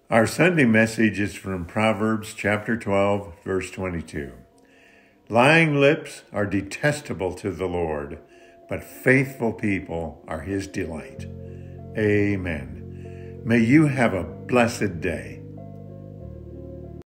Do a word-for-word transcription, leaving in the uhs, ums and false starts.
Our Sunday message is from Proverbs chapter twelve, verse twenty-two. Lying lips are detestable to the Lord, but faithful people are his delight. Amen. May you have a blessed day.